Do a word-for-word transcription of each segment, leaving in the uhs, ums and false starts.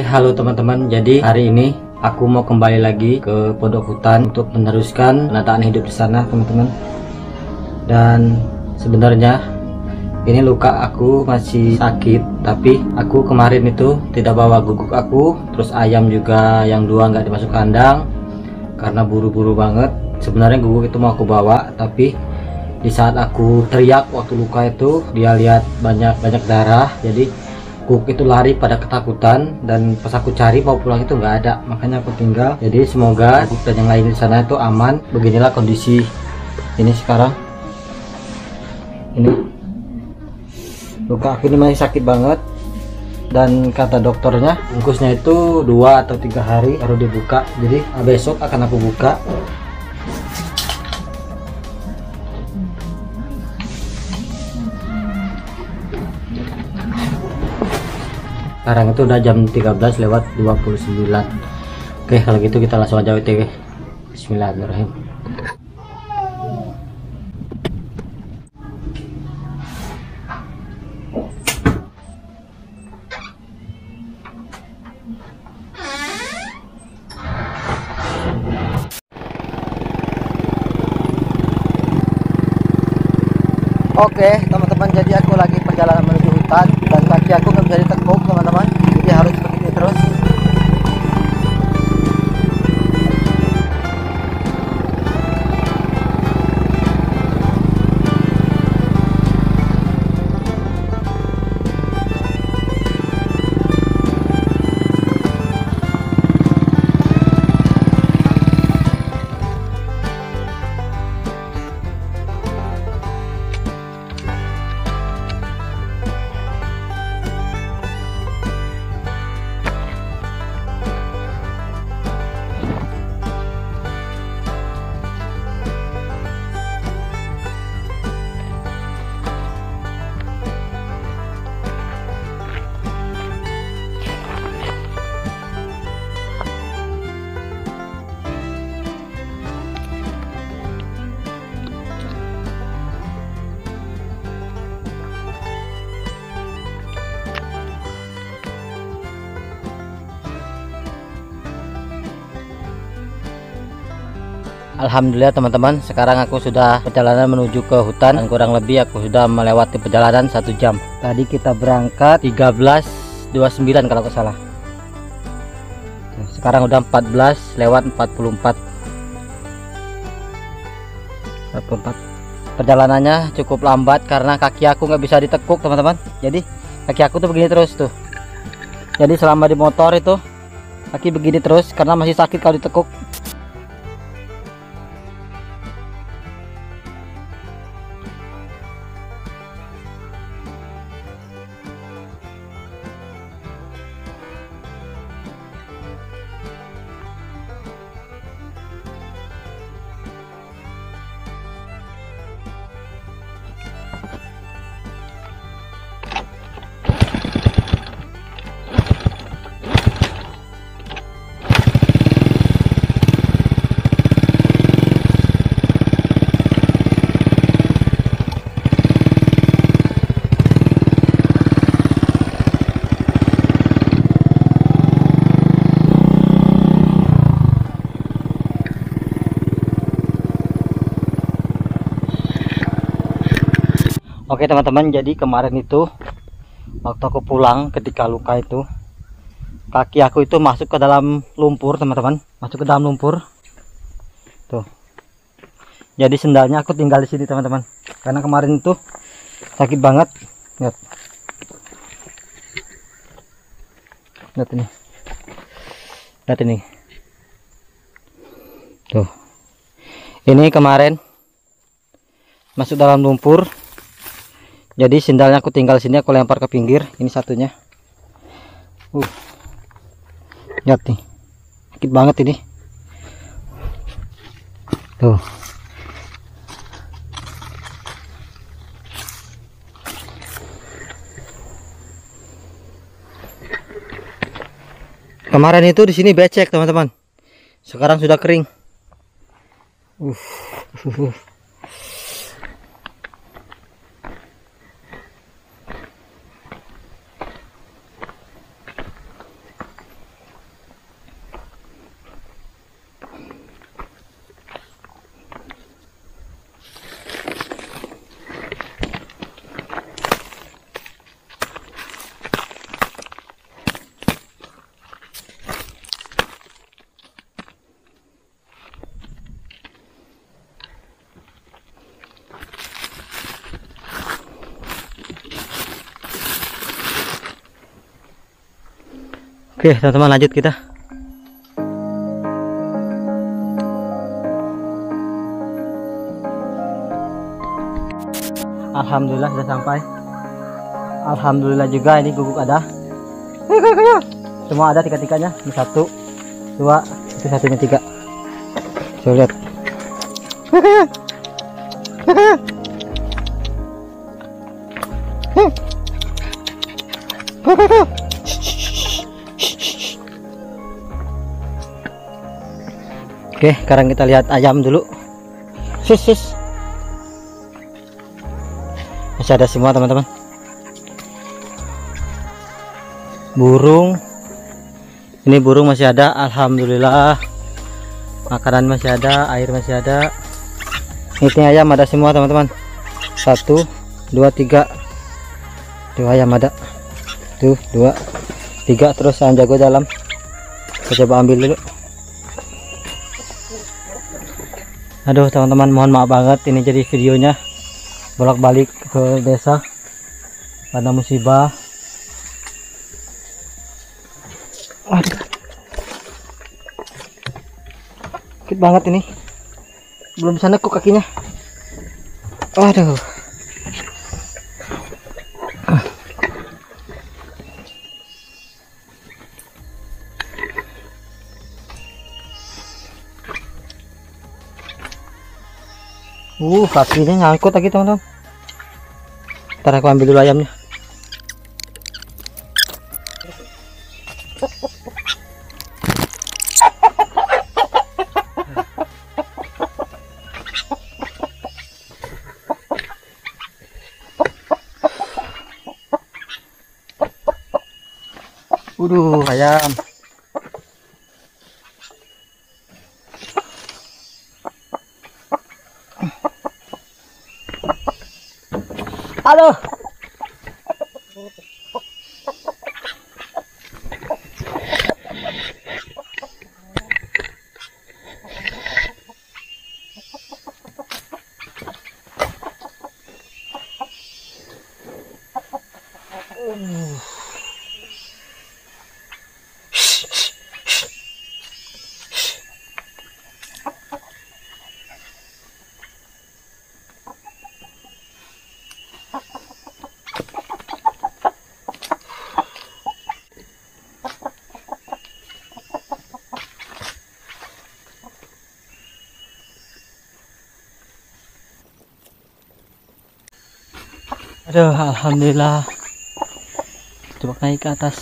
halo teman-teman. Jadi hari ini aku mau kembali lagi ke Pondok Hutan untuk meneruskan penataan hidup di sana, teman-teman. Dan sebenarnya ini luka aku masih sakit, tapi aku kemarin itu tidak bawa guguk aku, terus ayam juga yang dua nggak dimasuk kandang karena buru-buru banget. Sebenarnya guguk itu mau aku bawa, tapi di saat aku teriak waktu luka itu, dia lihat banyak banyak darah, jadi guguk itu lari pada ketakutan, dan pas aku cari mau pulang itu nggak ada, makanya aku tinggal. Jadi semoga guguk dan yang lain di sana itu aman. Beginilah kondisi ini sekarang. Ini luka aku ini masih sakit banget, dan kata dokternya bungkusnya itu dua atau tiga hari baru dibuka. Jadi besok akan aku buka. Sekarang itu udah jam tiga belas lewat dua puluh sembilan. Oke, kalau gitu kita langsung aja O T W. Bismillahirrahmanirrahim. Oke teman-teman, jadi aku lagi perjalanan menuju hutan dan kaki aku nggak bisa ditekuk teman-teman, jadi harus seperti ini terus. Alhamdulillah teman-teman, sekarang aku sudah perjalanan menuju ke hutan, dan kurang lebih aku sudah melewati perjalanan satu jam. Tadi kita berangkat tiga belas dua puluh sembilan kalau nggak salah. Sekarang udah empat belas lewat empat puluh empat. Perjalanannya cukup lambat karena kaki aku nggak bisa ditekuk teman-teman. Jadi kaki aku tuh begini terus tuh. Jadi selama di motor itu kaki begini terus karena masih sakit kalau ditekuk. Oke teman-teman, jadi kemarin itu waktu aku pulang ketika luka itu, kaki aku itu masuk ke dalam lumpur teman-teman, masuk ke dalam lumpur tuh. Jadi sendalnya aku tinggal di sini teman-teman, karena kemarin itu sakit banget. Lihat, lihat ini, lihat ini tuh. Ini kemarin masuk dalam lumpur. Jadi sendalnya aku tinggal sini, aku lempar ke pinggir. Ini satunya. Uh. Lihat nih. Sakit banget ini. Tuh. Kemarin itu di sini becek, teman-teman. Sekarang sudah kering. Uh. Uh. Oke teman-teman, lanjut kita. Alhamdulillah sudah sampai. Alhamdulillah juga ini guguk ada. Semua ada tiga-tiganya. Ini satu, dua, itu satunya tiga. Coba lihat. Oke, sekarang kita lihat ayam dulu. Sus, sus. Masih ada semua teman-teman. Burung, ini burung masih ada. Alhamdulillah, makanan masih ada, air masih ada. Ini ayam ada semua teman-teman. Satu, dua, tiga. Dua ayam ada. Tuh, dua, tiga. Terus ayam jago dalam. Kita coba ambil dulu. Aduh teman-teman, mohon maaf banget ini jadi videonya bolak-balik ke desa pada musibah. Aduh, sakit banget ini, belum bisa nekuk kakinya. Aduh. Uh, kakinya nyangkut lagi teman-teman. Ntar aku ambil dulu ayamnya. Waduh, ayam. Aduh. Aduh, alhamdulillah. Coba naik ke atas.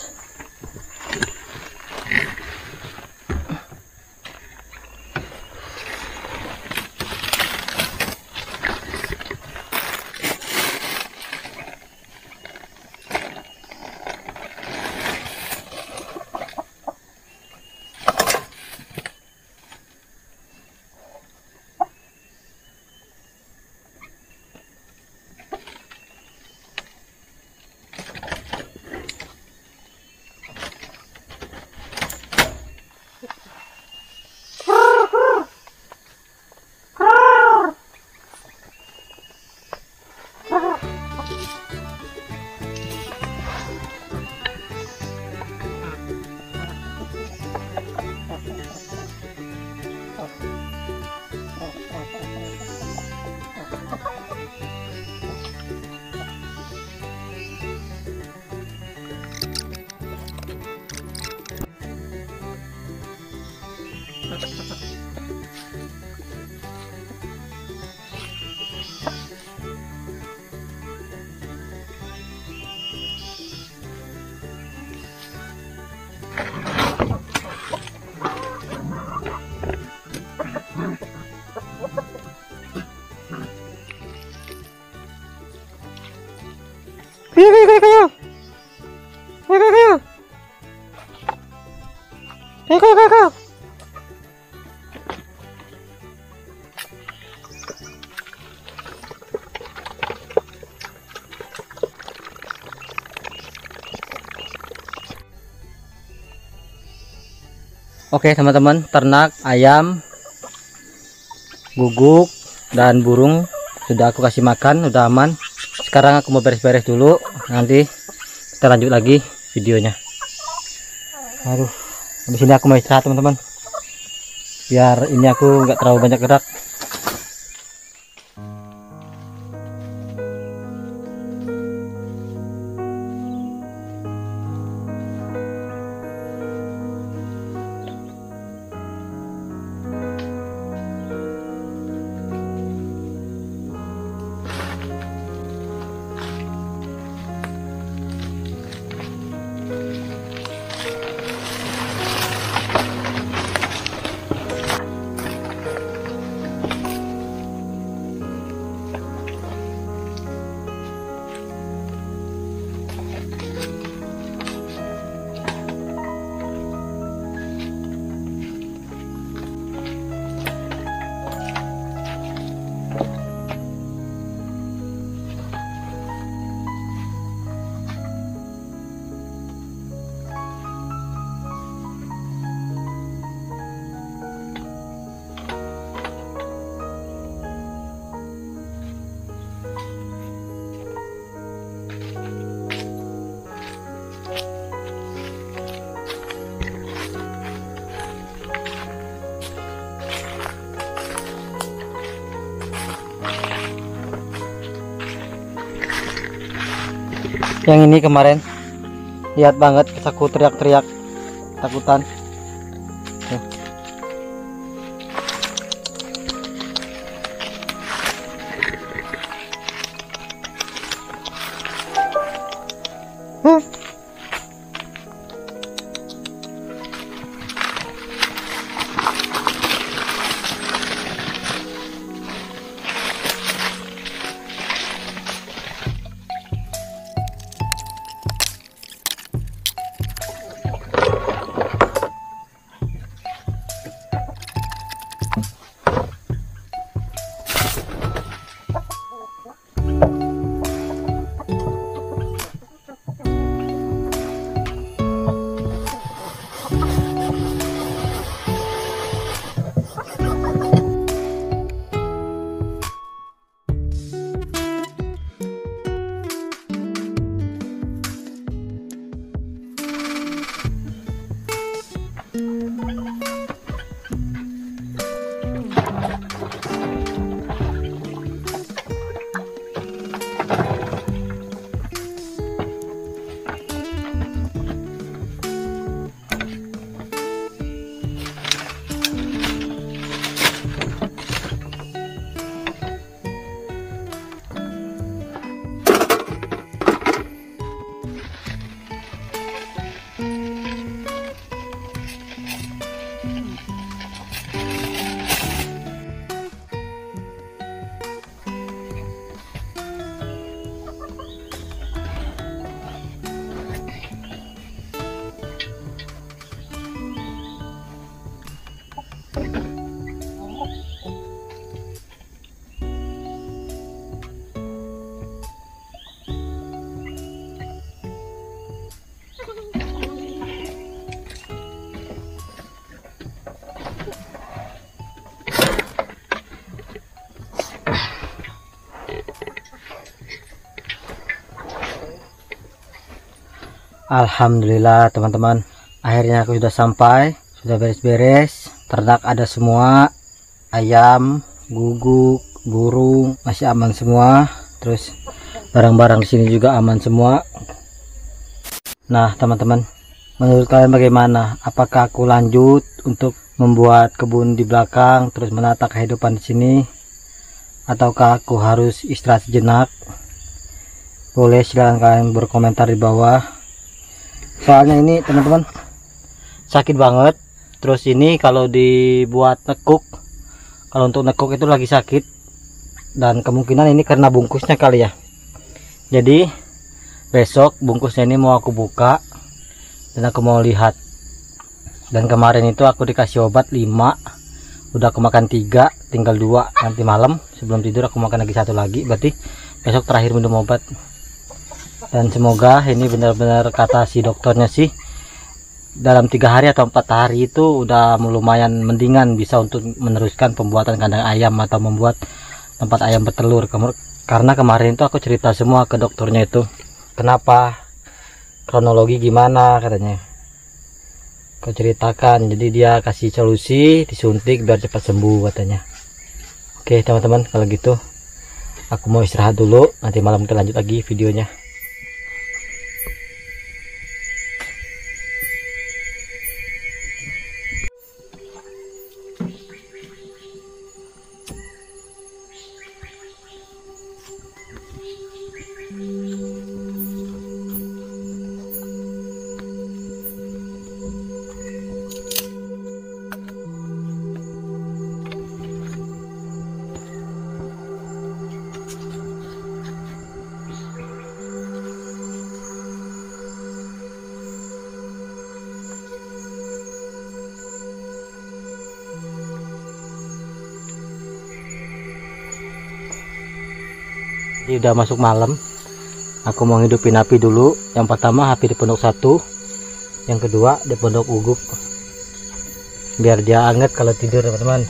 Kayu, kayu, kayu, kayu. Kayu, kayu, kayu. Kayu, kayu, kayu, kayu. Oke teman-teman, ternak, ayam, guguk, dan burung sudah aku kasih makan, udah aman. Sekarang aku mau beres-beres dulu, nanti kita lanjut lagi videonya. Aduh, di sini aku mau istirahat teman-teman, biar ini aku nggak terlalu banyak gerak. Yang ini kemarin lihat banget aku teriak-teriak takutan. Tuh. Huh. Alhamdulillah teman-teman, akhirnya aku sudah sampai, sudah beres-beres. Ternak ada semua, ayam, guguk, burung masih aman semua. Terus barang-barang di sini juga aman semua. Nah teman-teman, menurut kalian bagaimana? Apakah aku lanjut untuk membuat kebun di belakang, terus menata kehidupan di sini, ataukah aku harus istirahat sejenak? Boleh silahkan kalian berkomentar di bawah. Soalnya ini teman-teman sakit banget. Terus ini kalau dibuat nekuk, kalau untuk nekuk itu lagi sakit, dan kemungkinan ini karena bungkusnya kali ya. Jadi besok bungkusnya ini mau aku buka dan aku mau lihat. Dan kemarin itu aku dikasih obat lima, udah aku makan tiga, tinggal dua. Nanti malam sebelum tidur aku makan lagi satu lagi, berarti besok terakhir minum obat. Dan semoga ini benar-benar kata si dokternya sih, dalam tiga hari atau empat hari itu udah lumayan mendingan, bisa untuk meneruskan pembuatan kandang ayam atau membuat tempat ayam bertelur. Karena kemarin itu aku cerita semua ke dokternya itu, kenapa, kronologi gimana katanya. kau ceritakan. Jadi dia kasih solusi, disuntik biar cepat sembuh katanya. Oke teman-teman, kalau gitu aku mau istirahat dulu, nanti malam kita lanjut lagi videonya. Jadi udah masuk malam, aku mau hidupin api dulu. Yang pertama api di pondok satu, yang kedua di pondok Uguk, biar dia anget kalau tidur teman-teman.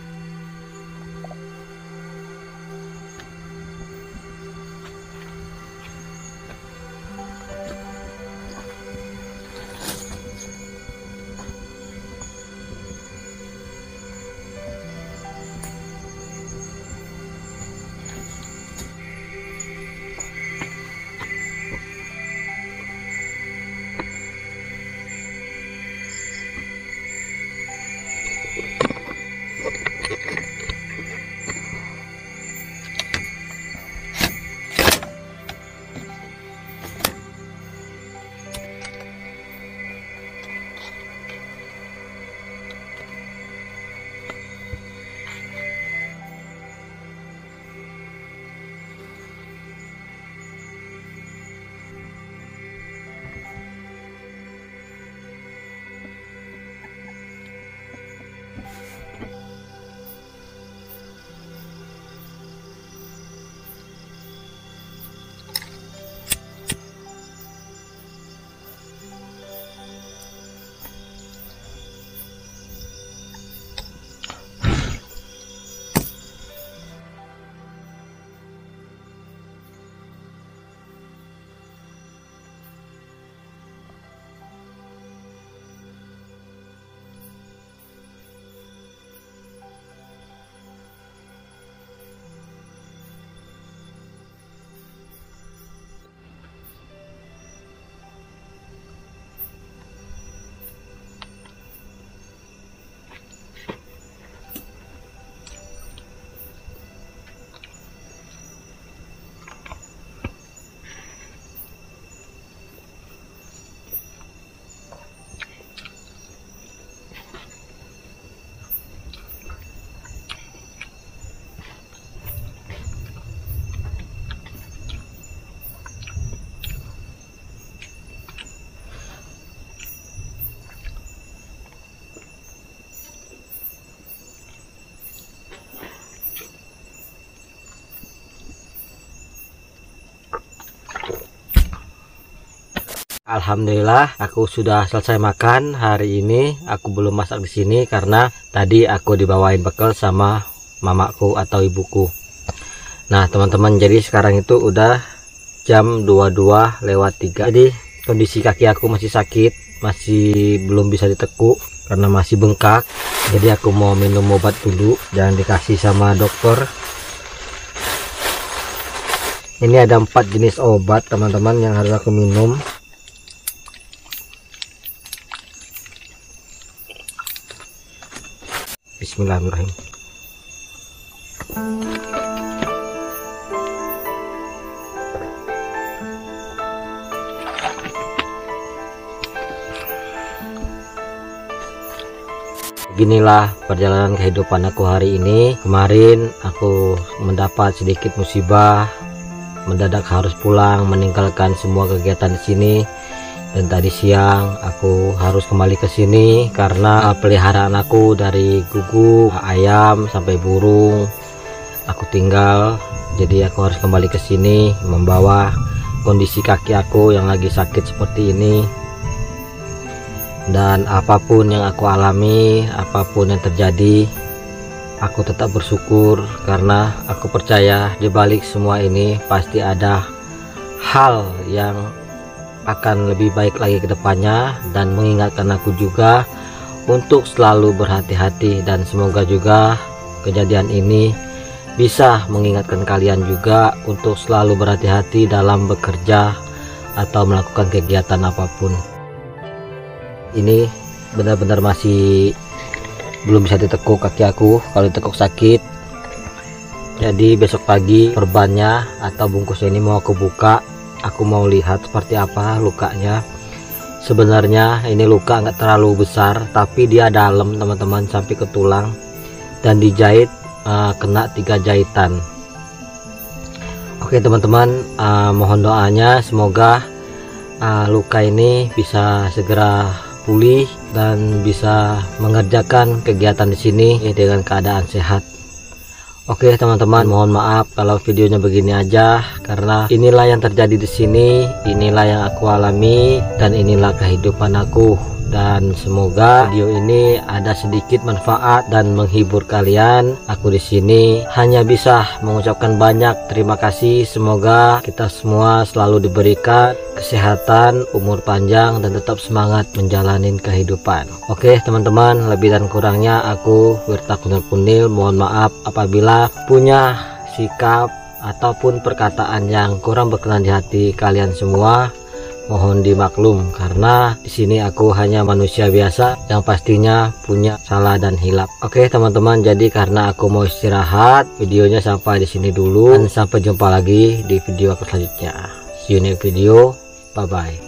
Alhamdulillah aku sudah selesai makan. Hari ini aku belum masak di sini karena tadi aku dibawain bekal sama mamaku atau ibuku. Nah teman-teman, jadi sekarang itu udah jam dua puluh dua lewat tiga. Jadi kondisi kaki aku masih sakit, masih belum bisa ditekuk karena masih bengkak. Jadi aku mau minum obat dulu yang dikasih sama dokter. Ini ada empat jenis obat teman-teman yang harus aku minum. Bismillahirrahmanirrahim. Beginilah perjalanan kehidupan aku hari ini. Kemarin aku mendapat sedikit musibah, mendadak harus pulang meninggalkan semua kegiatan di sini. Dan tadi siang aku harus kembali ke sini karena peliharaan aku dari guguk, ayam sampai burung aku tinggal. Jadi aku harus kembali ke sini membawa kondisi kaki aku yang lagi sakit seperti ini. Dan apapun yang aku alami, apapun yang terjadi, aku tetap bersyukur karena aku percaya di balik semua ini pasti ada hal yang akan lebih baik lagi ke depannya, dan mengingatkan aku juga untuk selalu berhati-hati. Dan semoga juga kejadian ini bisa mengingatkan kalian juga untuk selalu berhati-hati dalam bekerja atau melakukan kegiatan apapun. Ini benar-benar masih belum bisa ditekuk kaki aku. Kalau ditekuk sakit. Jadi besok pagi perbannya atau bungkusnya ini mau aku buka. Aku mau lihat seperti apa lukanya. Sebenarnya ini luka nggak terlalu besar, tapi dia dalam teman-teman sampai ke tulang, dan dijahit uh, kena tiga jahitan. Oke teman-teman, uh, mohon doanya semoga uh, luka ini bisa segera pulih dan bisa mengerjakan kegiatan di sini dengan keadaan sehat. Oke teman-teman, mohon maaf kalau videonya begini aja, karena inilah yang terjadi di sini, inilah yang aku alami, dan inilah kehidupan aku. Dan semoga video ini ada sedikit manfaat dan menghibur kalian. Aku di sini hanya bisa mengucapkan banyak terima kasih. Semoga kita semua selalu diberikan kesehatan, umur panjang, dan tetap semangat menjalani kehidupan. Oke teman-teman, lebih dan kurangnya aku Wirta Kunil Kunil mohon maaf apabila punya sikap ataupun perkataan yang kurang berkenan di hati kalian semua. Mohon dimaklum, karena di sini aku hanya manusia biasa yang pastinya punya salah dan hilap. Oke teman-teman, jadi karena aku mau istirahat, videonya sampai di sini dulu, dan sampai jumpa lagi di video aku selanjutnya. See you next video. Bye bye.